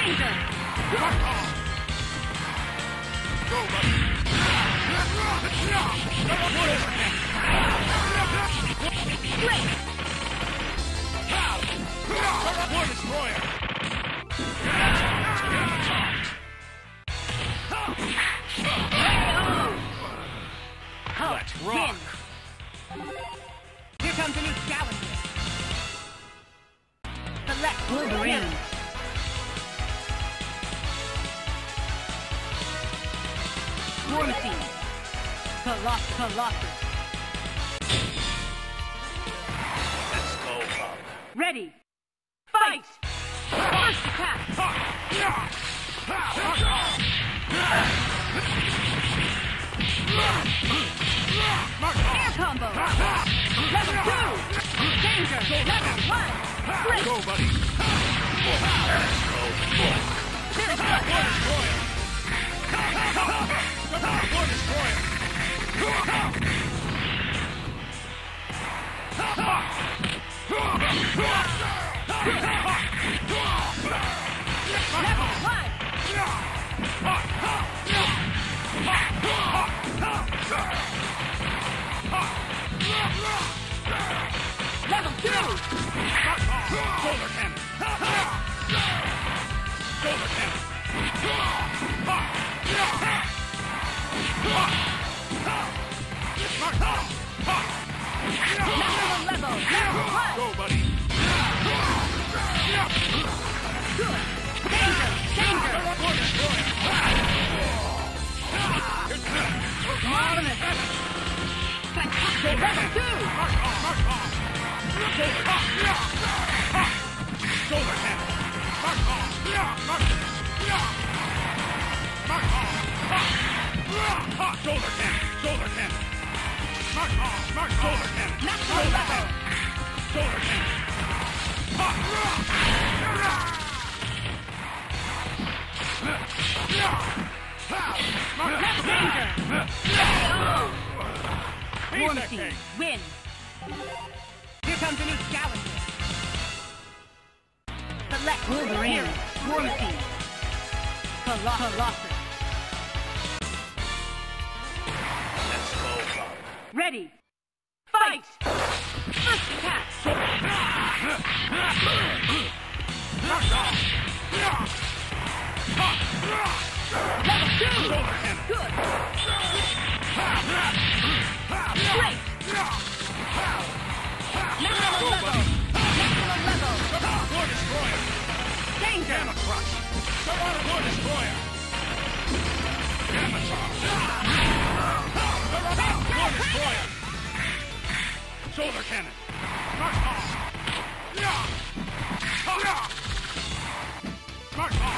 Danger! Go, buddy! Great! War Destroyer! Let's rock! Here comes a new challenger. Select Wolverine. War Machine. Colossus. Let's go, Bug. Ready. Fight! First attack. Air combo. Level 2. Danger. Level 1. Great. Go, buddy! Let's go! Very War good. Destroyer! War Destroyer! Level 1. Level 2. Solar Cannon! Solar Cannon! Maximum level. Level 1. Go, buddy! Good. Danger. War Destroyer! Marvelous. Fantastic. Level 2. Solar Cannon! Solar Cannon! Solar Cannon! Solar Cannon! Maximum level. Solar Cannon! Danger. War He's Machine. okay. Win. Here comes a new challenger. Select Wolverine. War Machine. Colossus. Let's go, Bug. Ready. Fight. First attack. Level 2. Solar Cannon! Good. Great. Maximum level. Maximum level. War Destroyer! Danger. Gamma Crush! War Destroyer! Gamma Charge! War Destroyer! Solar Cannon! Smart Bomb! Smart Bomb!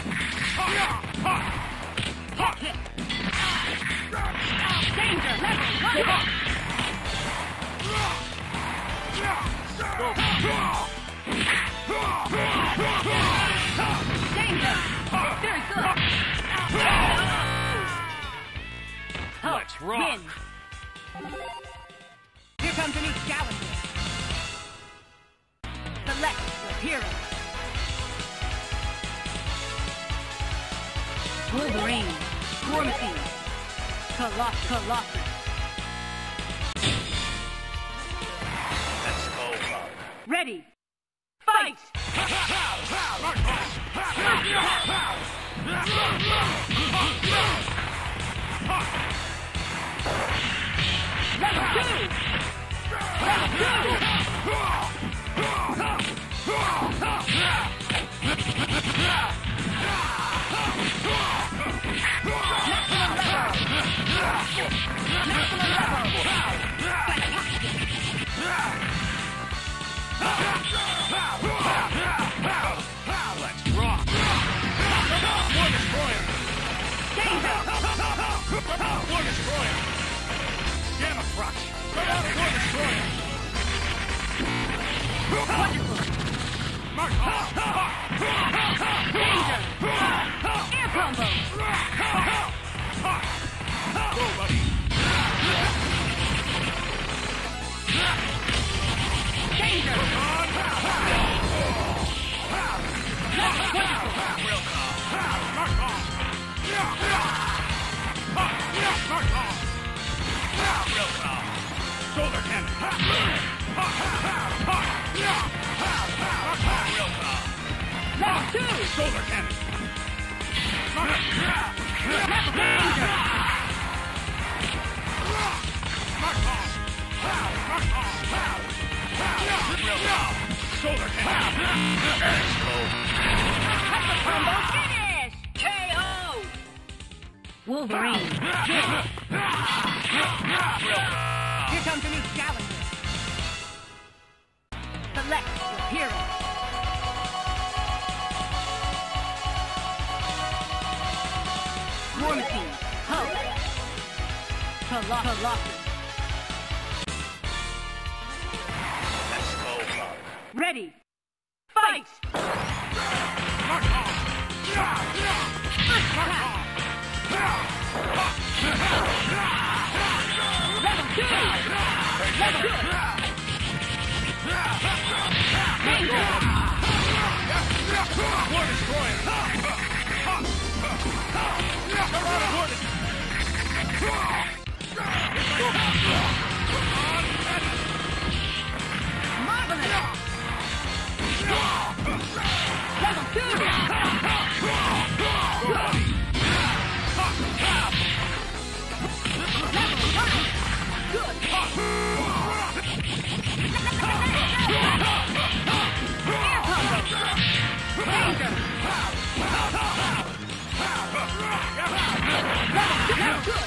Danger. Level 1. Danger. Very good. Let's rock! Win. Here comes a new challenger. Select your hero. Wolverine. War Machine. Colossus. Let's go, Bug. Ready. Fight. Level 2. Level Let's rock! War Destroyer! War Destroyer! Gamma Crush! War Destroyer! Mark off! Air combo. Go, buddy! Danger. Wonderful! Mark on! Real calm! Shoulder cannon! Real calm! Level 2! Shoulder cannon! Level danger! Mark on! Mark on! Real calm! Shoulder cannon! Combo finish! KO! Wolverine, kill! Here comes a new challenger. Select your hero. War Machine, Hulk. Colossus. Let's go, Hulk. Ready. Fight! Mark on! First attack. Level 2! Level 2! Danger! War Destroyer! Marvelous! Level 2! Level 1! Good! Air combo! Danger! Level 2! Good!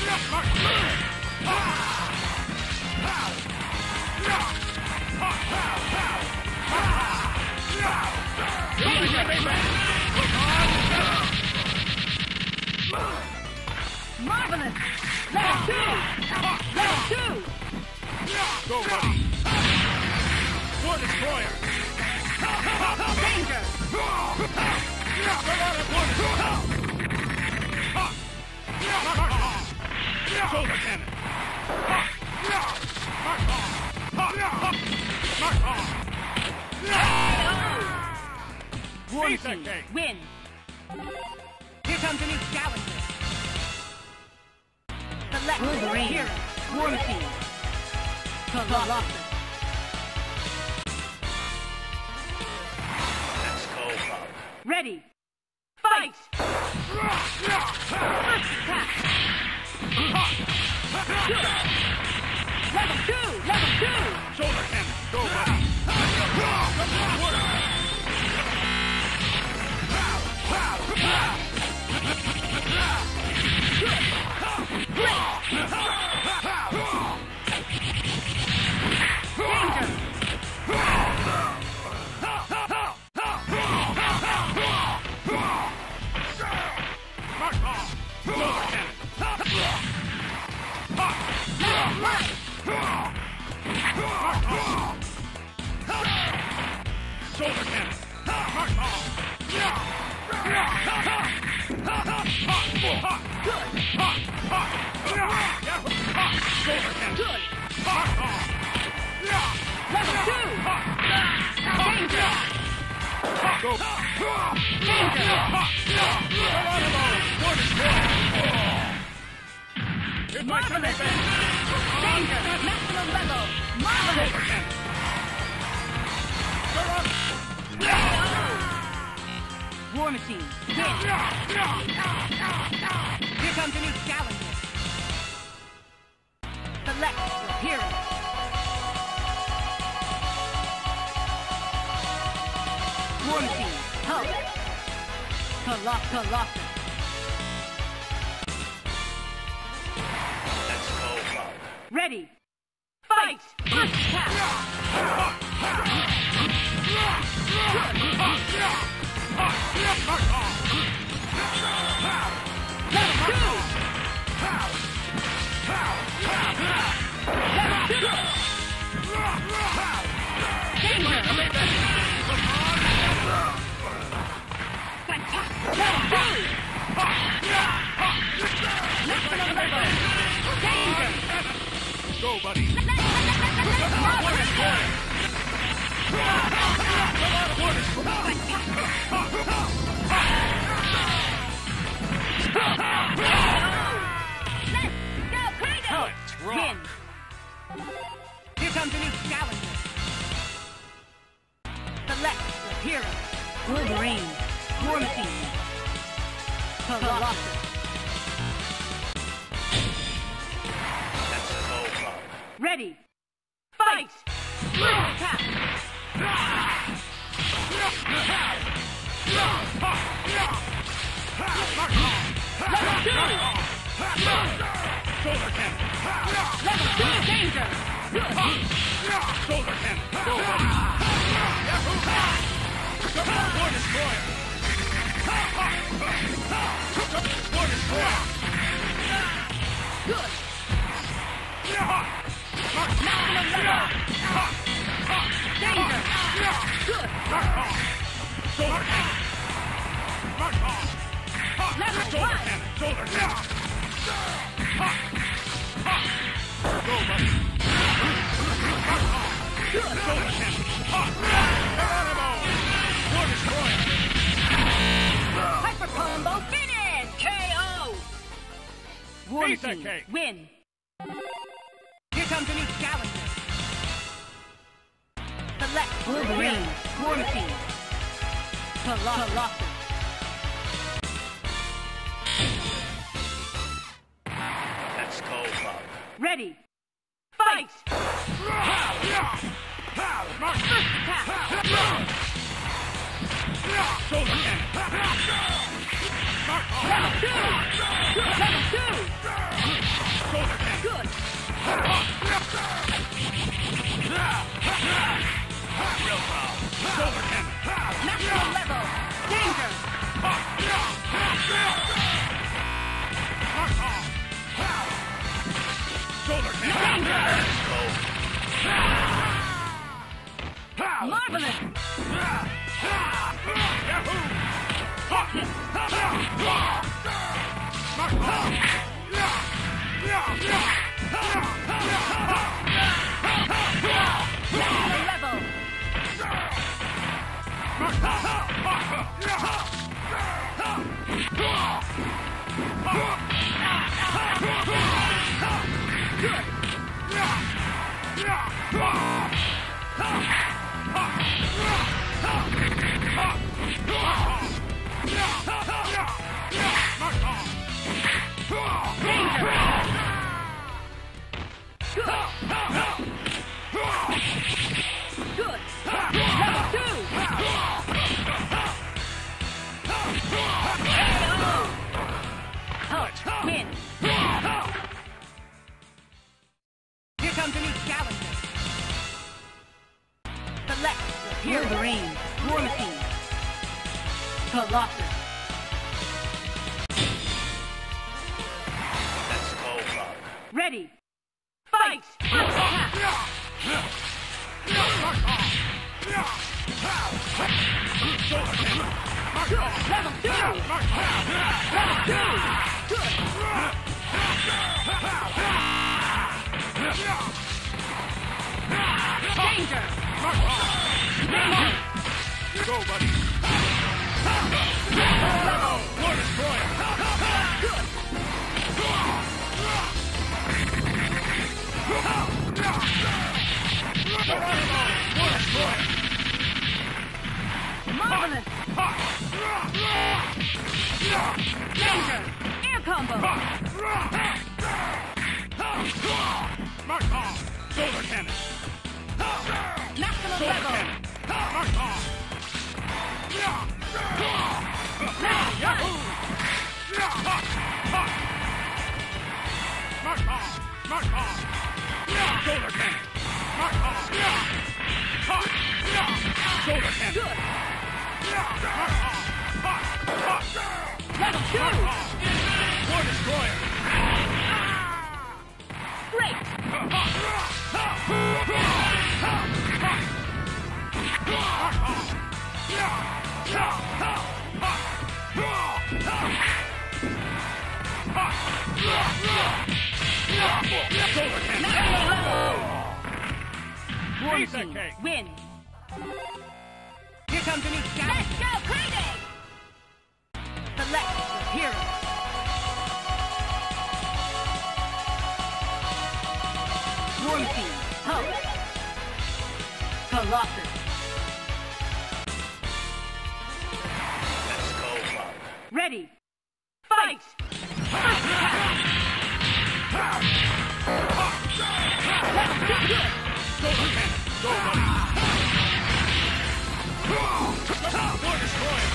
Marvelous! Level 2! Level 2! Go, buddy! War Destroyer! Danger! Shoulder cannon! Mark on! Mark on! War Beat that Machine, cake. win! Here comes a new challenger. Select Wolverine, hero. War Machine. Colossus. Let's go, Hulk. Ready. Fight! First attack. Good. Level 2! Level 2! Shoulder cannon! Go, buddy! Danger! Mark on! Shoulder cannon! Level 1! Shoulder cannon! Mark on! Shoulder cannon! Good! Mark on! Level 2! Danger! Go! Danger! War Destroyer! Here's my Marvelous! Sunday Danger! Maximum level! Marvelous! War Machine, win! Here comes a new challenger. Select your hero. War Machine, Hulk. Colossus. Let's go, Hulk. Ready. Fight! First attack. Mark on! Level 2! Level 2! Danger! Fantastic! Level 2! Maximum level! Danger! Go, buddy! win. Here comes a new challenger. Select your hero. Wolverine. War Machine. Colossus. That's over. Ready. Fight! Tap! Shoulder cannon. Level 2 danger! Shoulder cannon. Go ready. War destroyer. War destroyer. Good! Maximum level! Danger! Good! Shoulder cannon. Level 1! Shoulder cannon. Go, buddy. Good! Shoulder cannon. Geronimo. War destroyer. Hyper combo finish! KO! War Piece of Machine cake. win! Here comes a new challenger. Select Wolverine. War Machine. Colossus. Let's go, Bug. Ready. Fight! Mark. First attack! Shoulder cannon. Mark. Level 2! Good! Level 2! Shoulder cannon. Good! Real power. Shoulder cannon. Maximum level! Danger! Shoulder cannon. Danger! Let's go. Marvelous! Maximum level! Good! Level 2! Hulk, win! Here comes a new challenger. Select your Wolverine. War Machine. Colossus. Let's go, Bug. Ready. Fight! First attack! Good! Level 2! Level 2! Good! Danger! Go, buddy. Level! War destroyer. Good! Geronimo. War destroyer. Marvelous! Danger! Air combo! Mark off. Shoulder cannon. Maximum Shoulder level! cannon. Mark off. Level 1! Mark off. Mark off. Shoulder cannon. Mark off. Shoulder cannon. Good! Mark off. Level 2! War destroyer. Great! Shoulder cannon. Maximum level! War Piece of Machine cake. win! Here comes a new challenge! Let's go crazy! Select your hero. War Machine. Hulk. Colossus. Let's go, Bug. Ready. Fight! First attack! Let's do it! Solar Cannon. Go, buddy. War Destroyer.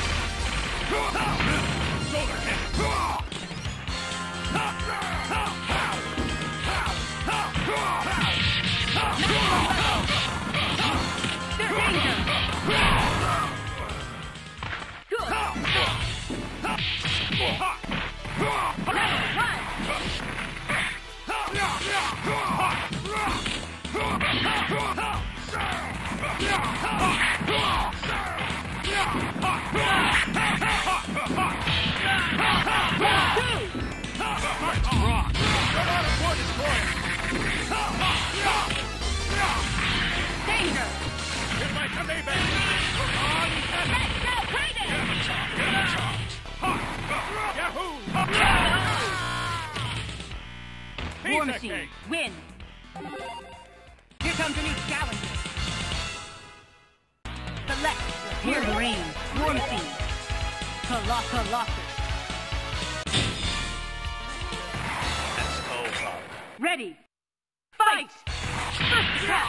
Solar Cannon. There's danger! Good! Level 1! Danger! Here's my Kamehameha. Let's go crazy! Yahoo! War Pizza Machine, Cake. win! Here comes a new challenger. Select your range. War Machine. Colossus. Let's go, Bug. Ready. Fight! First attack!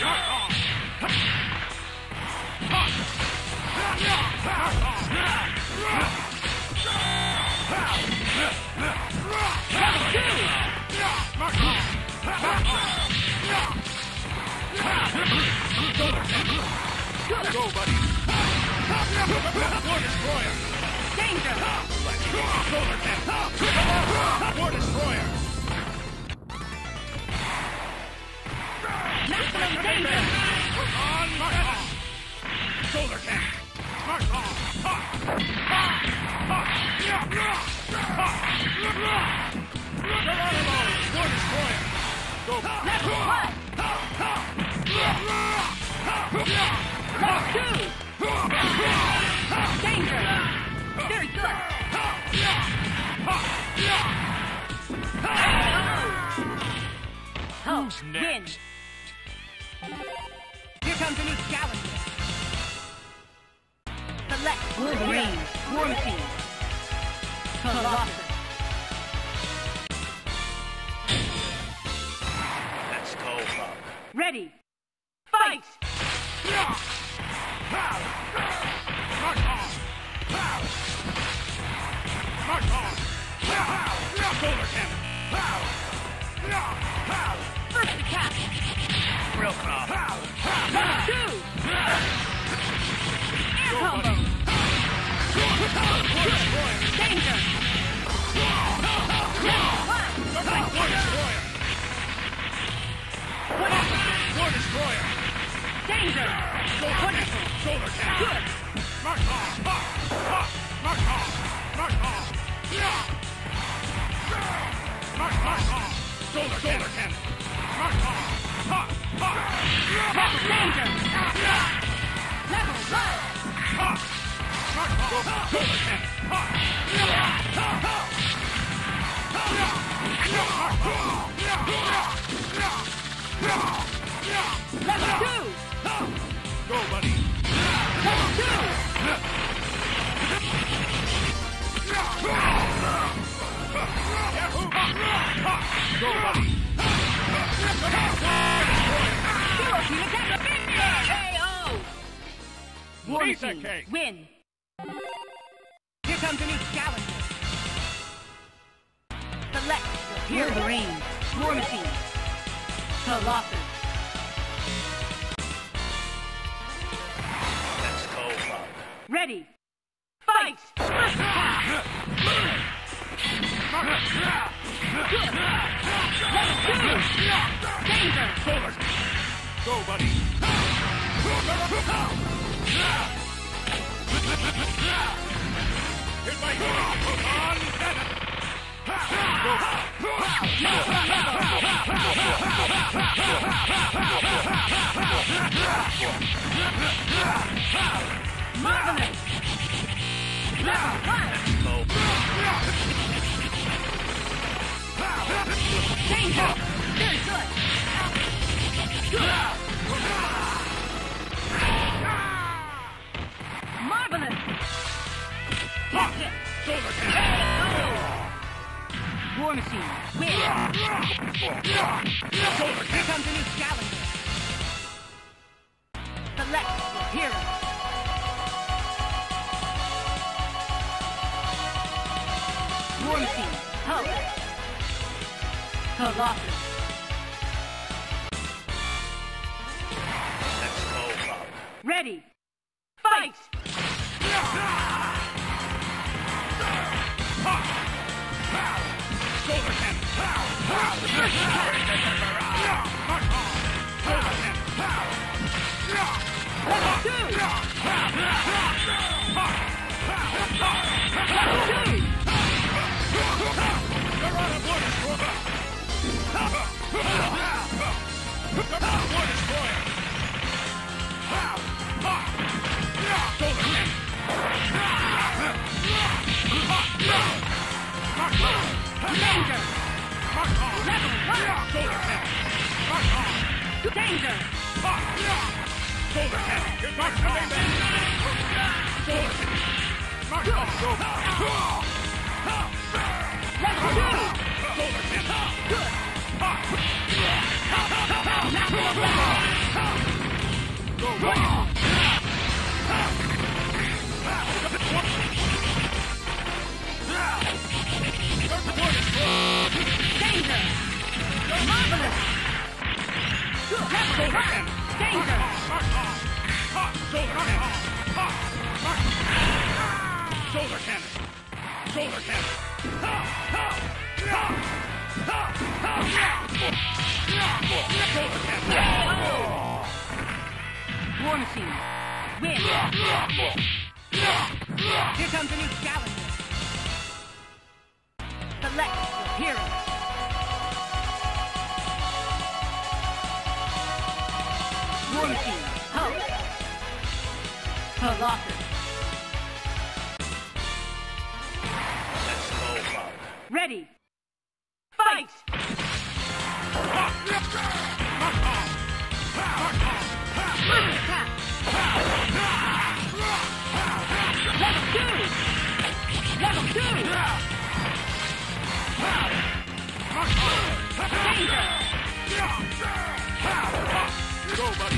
Go, buddy. War Destroyer. Danger! Solar Cannon. War Destroyer. Maximum danger! On Mark. Solar Cannon. Mark on. Geronimo. War Destroyer. Go. Level 1! Level 2! Danger! Very good! Who's Win! next? Here comes a new challenger. Select Wolverine. War Machine. Colossus. Let's go, Bug. Ready. Fight! Mark on. Mark on. Solar Cannon. First attack! Real Claw. Level 2! Air combo! Danger! Level 1! War Destroyer. War Destroyer. Danger! Wonderful! Solar Cannon. Good! Mark on. Mark on. Mark on. Mark on. Solar Cannon. Mark on. Level danger! Level 1! Mark on. Solar Cannon. Level 2! Go, buddy. Level 2! Yahoo! Go, buddy. KO! War Pizza Machine, Cake. win! Here comes a new challenger. Select your range. War Machine. Colossus. Let's go, Bug. Ready. Fight! First attack! Good! Level 2! Danger! Solar. Go, buddy. Here's my on cannon. Marvelous! Level 1! Go. Danger! Very good! Here comes a new challenger. Select your hero. War Machine, Hulk. Colossus. Ready. Fight! Shoulder cannon! Danger! Level 1! Danger! Shoulder cannon! Get back to me, man! Shoulder Level 2! Shoulder cannon! Good! Go, buddy! Danger! Marvelous! Good! Level 1! Danger! Shoulder cannon! Shoulder cannon! War Machine, win! Here comes a new challenger. Select your hero. War Machine, Hulk. Colossus. Ready. Fight! Attack! Level 2! Level 2! Danger! Go, buddy!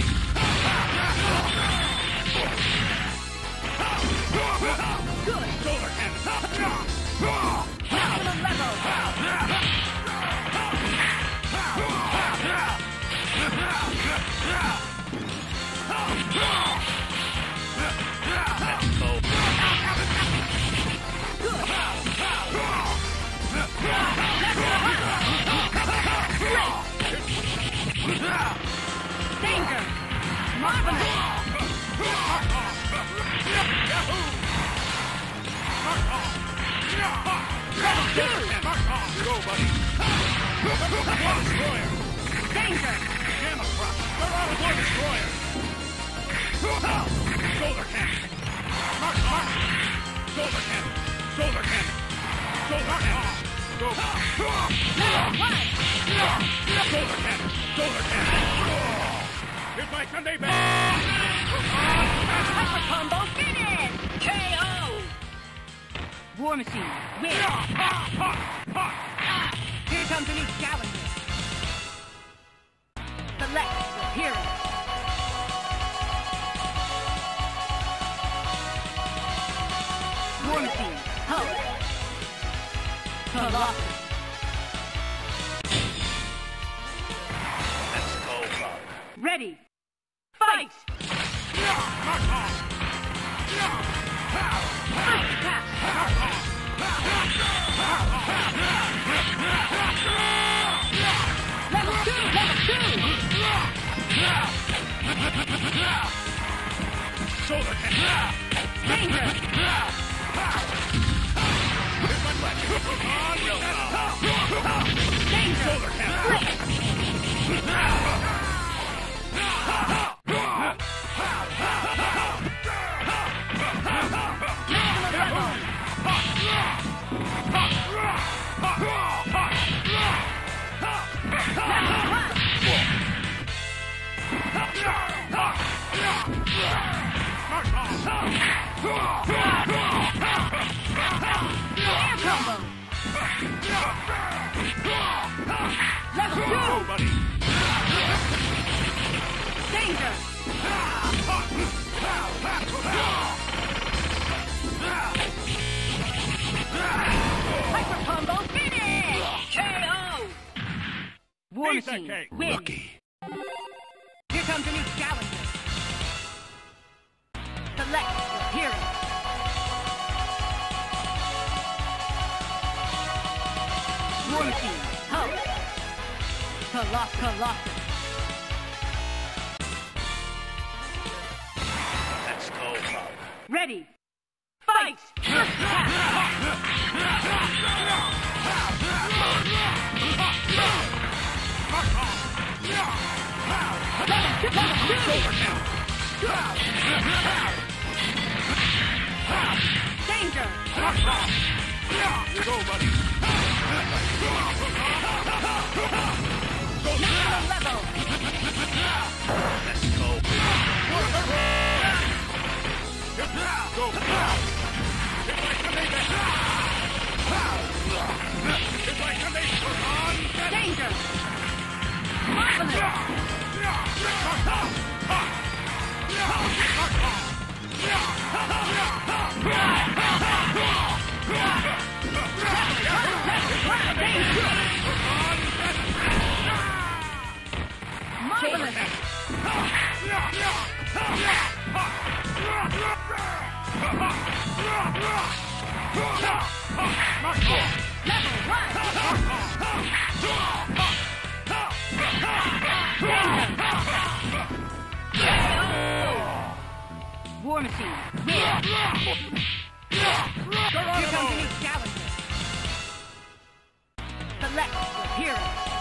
Good! Shoulder cannon! Maximum level! Danger! Marvelous! Go, buddy! Destroyer! Danger! Gamma crop! They're out of War Destroyer! Shoulder cannon! Shoulder cannon! Shoulder cannon! Shoulder cannon! Go! Level 1! Shoulder cannon! Shoulder cannon! Hit my Sunday band! Upper combo finish! KO! War Machine, win! Here comes a new challenger. Select your hero. War Machine, Hulk. Colossus. Ready. Fight! Attack! Level 2! Level 2! Shoulder cannon! Danger! Hit my leg! Danger! Shoulder cannon! Air combo! buddy. Danger! Hyper combo finish! KO! War Piece of Machine, cake. win! Lucky. Here comes a new challenger. Select your hero. War Machine, Hulk. Colossus. Let's go, Bob. Ready. Fight! Danger! Go, buddy. Next level! Let's go. Go. It's like a nation. Danger! Marvelous! Marvelous! War Machine, win! Here comes a new challenger. Select your hero.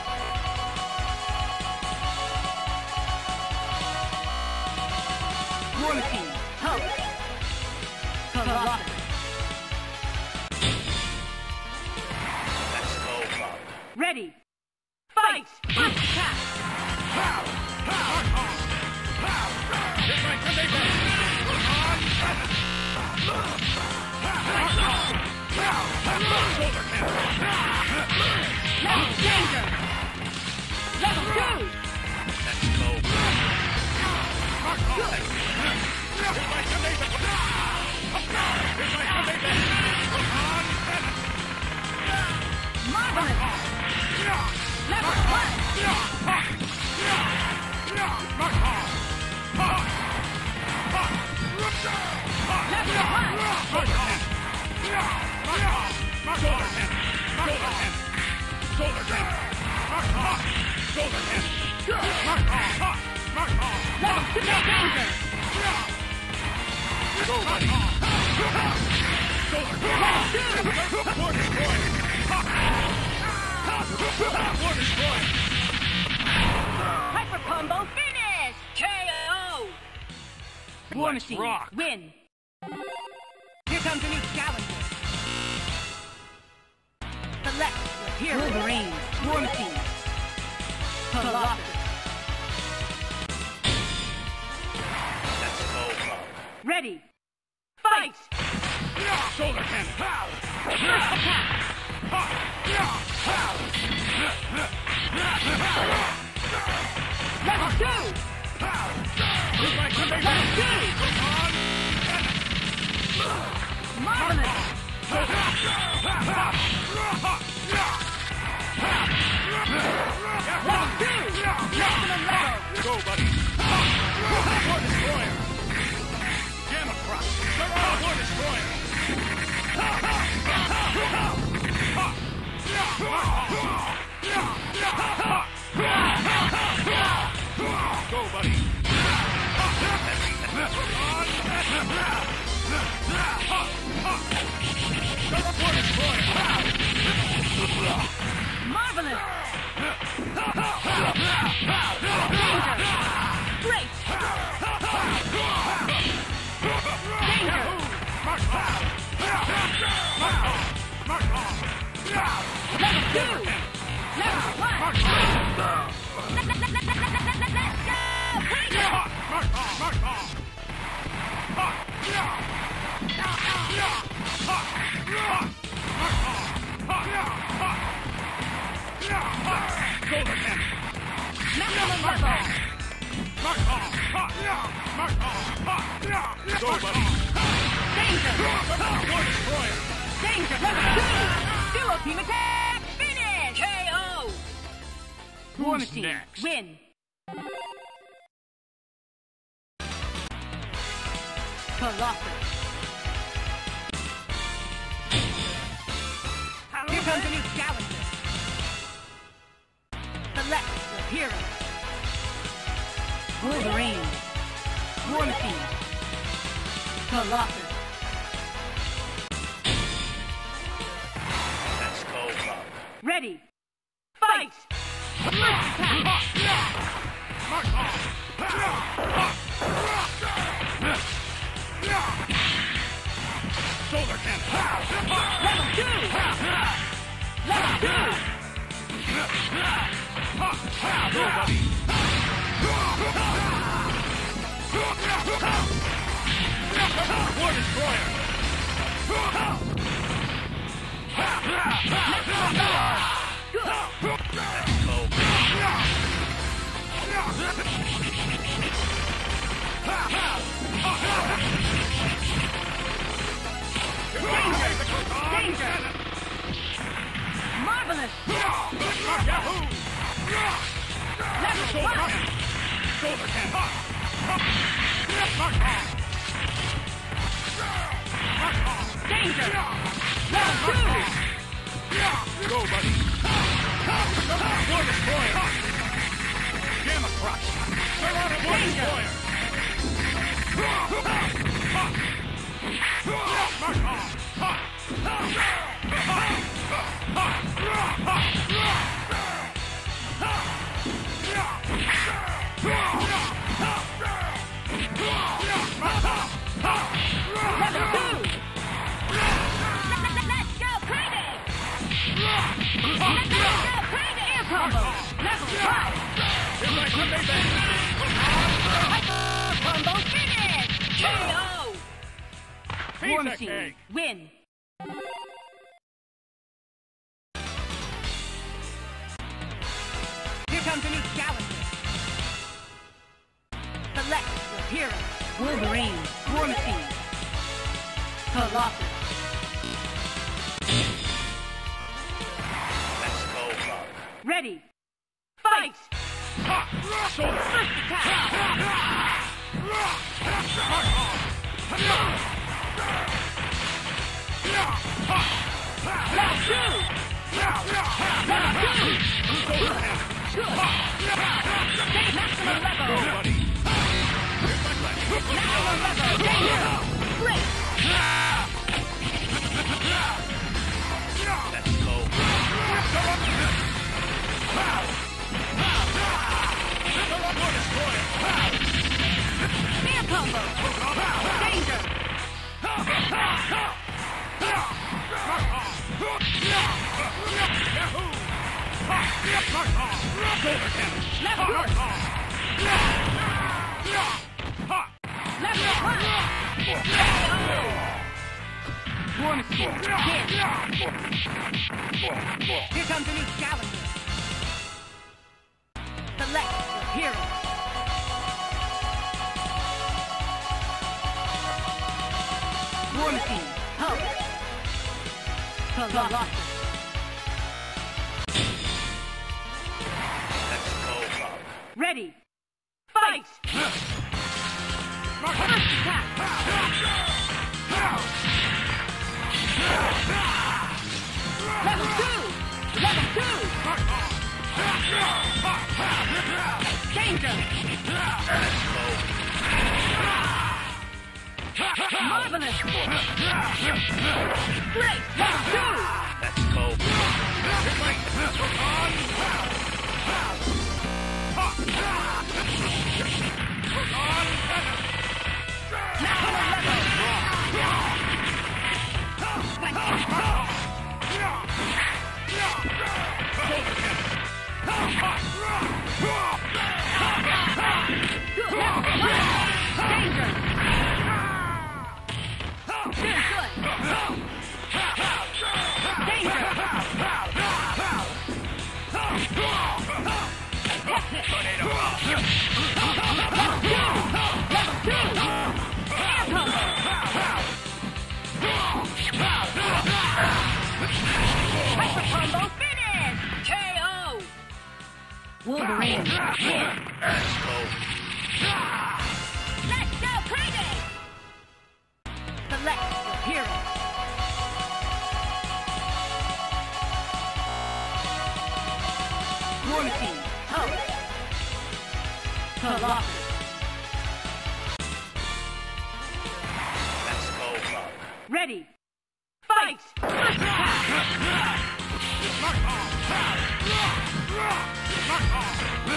War Machine, Hulk. Colossus. Let's go, Bob. Ready. Fight! Attack! It's like a nation. Level danger! Level 2! Let's go. Marvelous! Level 1! Hyper combo finish! KO! War Let's Machine, rock. win! Here comes a new challenger. Select your hero. Wolverine, War Machine. Colossus. Let's go, Bob. Ready. Fight! Shoulder cannon. First attack! Level 2! Level 2! Marvelous! Level 2! Maximum level! Go, buddy. War Destroyer. Gamma Crush. War Destroyer. Go, buddy. War Destroyer. Marvelous! Danger! Great! Danger! Level 2! Level 1! Let's go! level. Mark off! Mark off! Go, buddy! Danger. War Destroyer! Danger. Level 2. Duo team attack. Finish. KO. Blue Who's team next? win. Colossus. Here comes a new challenger. Select your hero. Wolverine. War Machine. Colossus. Let's go, Bug. Ready. Fight! First attack. Mark off! Shoulder cannon! Level 2! Level 2! Go, buddy! War Destroyer! Let's go, Danger! Marvelous! Yahoo! Level 1! Shoulder cannon! Mark off! Danger! Level 2! Go, buddy! War Destroyer! Gamma Crush! War Destroyer! Mark off! Level 2! Let's go crazy! Let's go crazy! Air combo! Level 5! Combo finish! KO! War Machine win! Here comes a new challenger. Select your hero. Wolverine. War Machine. Colossus. let's go, Bug. Ready. Fight! Shoulder! First attack! Level 2! Level 2! Good! Take maximum level! Maximum level! Danger! Great! Let's go, War Destroyer! Air combo! Danger! Shoulder cannon! Level 1! Level 1! War Machine win! Here comes a new challenger. Select your hero. War Machine, Hulk. Colossus. let's go, Bug. Ready. Fight! First attack! Level 2! Level 2! Danger! Marvelous! Great! Level 2! Let's go, Tornado! Wolverine. That's cold. Let's go crazy! Select your hero. Morphine. Hope. Colossus. That's cold, Father. Ready. Fight! Mark off! Mark off!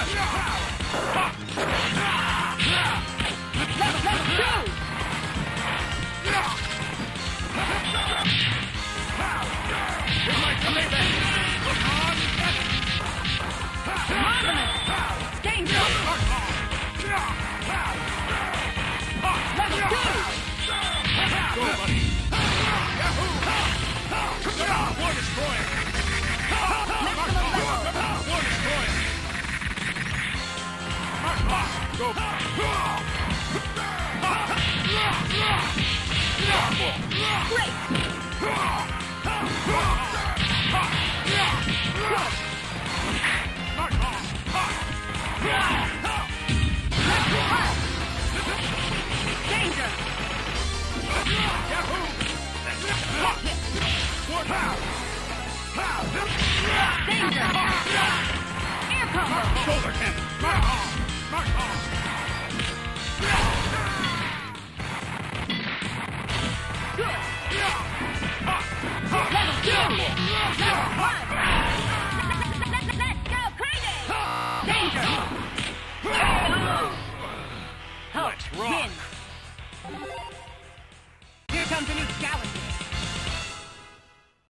Level 2! It might come in then. Look on! Marvelous! Danger! Mark off! Level 2! Go, buddy! Yahoo! War Destroyer! Mark off! War Destroyer! Mark off! Go! Great! Mark off! Danger! Yahoo! War Danger! Air combo! Shoulder cannon! Mark off! Mark off! Good! Level 2! Level 1! Let's go crazy! Danger!